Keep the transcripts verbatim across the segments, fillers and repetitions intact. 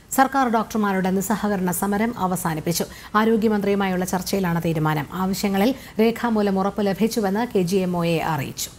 സർക്കാർ ഡോക്ടർമാരുടെ നിസ്സഹകരണ സമരം അവസാനിപ്പിച്ചു. ആരോഗ്യമന്ത്രിയുമായുള്ള ചർച്ചയിലാണ് തീരുമാനം. ആവശ്യങ്ങളിൽ രേഖാമൂലം ഉറപ്പ് ലഭിച്ചുവെന്ന് K G M O A അറിയിച്ചു.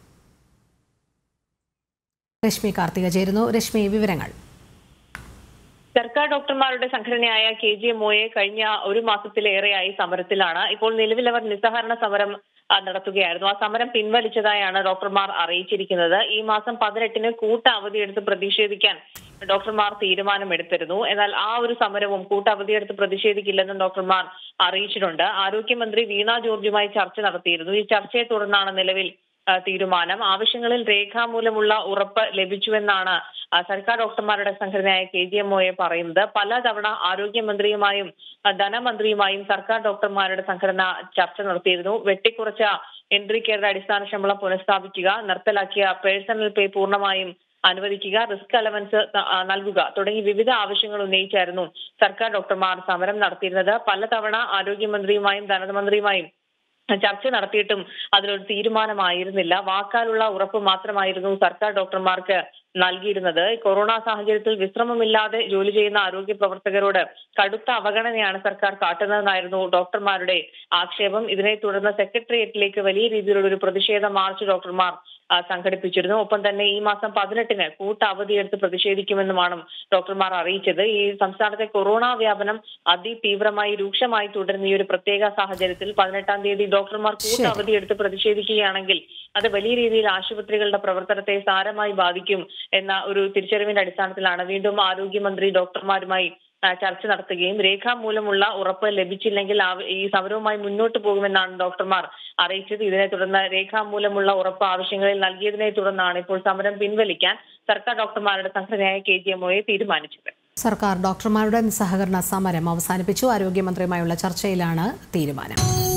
രശ്മി കാർത്തിക ചേരുന്നു. രശ്മി, വിവരങ്ങൾ. സർക്കാർ ഡോക്ടർമാരുടെ സംഘടനയായ K G M O A കഴിഞ്ഞ ഒരു മാസത്തിലേറെയായി സമരത്തിലാണ്. ഇപ്പോൾ നിലവിൽ അവർ നിസ്സഹകരണ സമരം നടത്തുകയായിരുന്നു. ആ സമരം പിൻവലിച്ചതായാണ് ഡോക്ടർമാർ അറിയിച്ചിരിക്കുന്നത്. ഈ മാസം പതിനെട്ടിന് കൂട്ട അവധിയെടുത്ത് പ്രതിഷേധിക്കാൻ ഡോക്ടർമാർ തീരുമാനമെടുത്തിരുന്നു. എന്നാൽ ആ ഒരു സമരവും കൂട്ട അവധിയെടുത്ത് പ്രതിഷേധിക്കില്ലെന്നും ഡോക്ടർമാർ അറിയിച്ചിട്ടുണ്ട്. ആരോഗ്യമന്ത്രി വീണ ജോർജുമായി ചർച്ച നടത്തിയിരുന്നു. ഈ ചർച്ചയെ തുടർന്നാണ് നിലവിൽ തീരുമാനം. ആവശ്യങ്ങളിൽ രേഖാമൂലമുള്ള ഉറപ്പ് ലഭിച്ചുവെന്നാണ് സർക്കാർ ഡോക്ടർമാരുടെ സംഘടനയായ K G M O A പറയുന്നത്. പലതവണ ആരോഗ്യമന്ത്രിയുമായും ധനമന്ത്രിയുമായും സർക്കാർ ഡോക്ടർമാരുടെ സംഘടന ചർച്ച നടത്തിയിരുന്നു. വെട്ടിക്കുറച്ച എൻട്രി കെയറുടെ അടിസ്ഥാന ശമ്പളം പുനഃസ്ഥാപിക്കുക, നിർത്തലാക്കിയ പേഴ്സണൽ പേ പൂർണ്ണമായും അനുവദിക്കുക, റിസ്ക് അലവൻസ് നൽകുക തുടങ്ങി വിവിധ ആവശ്യങ്ങൾ ഉന്നയിച്ചായിരുന്നു സർക്കാർ ഡോക്ടർമാർ സമരം നടത്തിയിരുന്നത്. പലതവണ ആരോഗ്യമന്ത്രിയുമായും ധനമന്ത്രിയുമായും ചർച്ച നടത്തിയിട്ടും അതിലൊരു തീരുമാനമായിരുന്നില്ല. വാക്കാലുള്ള ഉറപ്പ് മാത്രമായിരുന്നു സർക്കാർ ഡോക്ടർമാർക്ക് നൽകിയിരുന്നത്. കൊറോണ സാഹചര്യത്തിൽ വിശ്രമമില്ലാതെ ജോലി ചെയ്യുന്ന ആരോഗ്യ പ്രവർത്തകരോട് കടുത്ത അവഗണനയാണ് സർക്കാർ കാട്ടുന്നതെന്നായിരുന്നു ഡോക്ടർമാരുടെ ആക്ഷേപം. ഇതിനെ തുടർന്ന് സെക്രട്ടേറിയറ്റിലേക്ക് വലിയ രീതിയിലുള്ള ഒരു പ്രതിഷേധ മാർച്ച് ഡോക്ടർമാർ സംഘടിപ്പിച്ചിരുന്നു. ഒപ്പം തന്നെ ഈ മാസം പതിനെട്ടിന് കൂട്ട അവധിയെടുത്ത് പ്രതിഷേധിക്കുമെന്നുമാണ് ഡോക്ടർമാർ അറിയിച്ചത്. ഈ സംസ്ഥാനത്തെ കൊറോണ വ്യാപനം അതിതീവ്രമായി രൂക്ഷമായി തുടരുന്ന ഈ ഒരു പ്രത്യേക സാഹചര്യത്തിൽ പതിനെട്ടാം തീയതി ഡോക്ടർമാർ കൂട്ട അവധിയെടുത്ത് പ്രതിഷേധിക്കുകയാണെങ്കിൽ അത് വലിയ രീതിയിൽ ആശുപത്രികളുടെ പ്രവർത്തനത്തെ സാരമായി ബാധിക്കും എന്ന ഒരു തിരിച്ചറിവിന്റെ അടിസ്ഥാനത്തിലാണ് വീണ്ടും ആരോഗ്യമന്ത്രി ഡോക്ടർമാരുമായി ചർച്ച നടത്തുകയും രേഖാമൂലമുള്ള ഉറപ്പ് ലഭിച്ചില്ലെങ്കിൽ ഈ സമരവുമായി മുന്നോട്ട് പോകുമെന്നാണ് ഡോക്ടർമാർ അറിയിച്ചത്. ഇതിനെ തുടർന്ന് രേഖാമൂലമുള്ള ഉറപ്പ് ആവശ്യങ്ങളിൽ നൽകിയതിനെ തുടർന്നാണ് ഇപ്പോൾ സമരം പിൻവലിക്കാൻ സർക്കാർ ഡോക്ടർമാരുടെ സംഘടനയായ K G M O A തീരുമാനിച്ചത്. സർക്കാർ ഡോക്ടർമാരുടെ നിസ്സഹകരണ സമരം അവസാനിപ്പിച്ചു. ആരോഗ്യമന്ത്രിയുമായുള്ള ചർച്ചയിലാണ് തീരുമാനം.